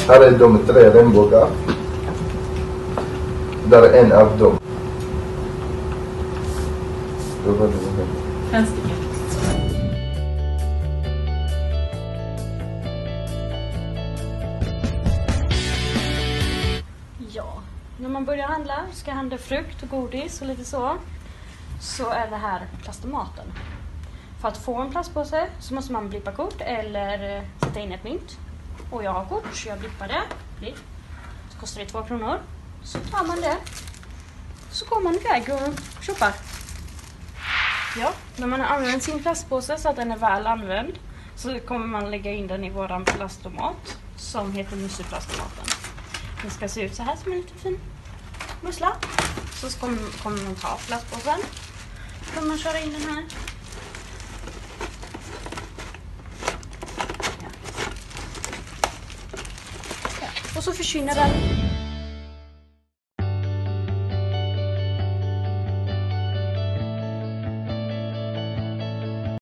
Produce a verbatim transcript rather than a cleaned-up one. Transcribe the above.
Här är de tre regnbågar. Där är en av dem. Vad var det? Fem stycken. Ja, när man börjar handla, ska handla frukt och godis och lite så, så är det här plastomaten. För att få en plastpåse så måste man blippa kort eller sätta in ett mynt. Och jag har kort så jag blippar det. Blipp. Så kostar det två kronor. Så tar man det. Så går man iväg och shoppar. Ja, när man har använt sin plastpåse så att den är väl använd så kommer man lägga in den i våran plastomat som heter Musseplastomaten. Den ska se ut så här som en liten fin mussla. Så kommer, kommer man ta plastpåsen. Så kommer man köra in den här. Ja. Ja. Och så försvinner den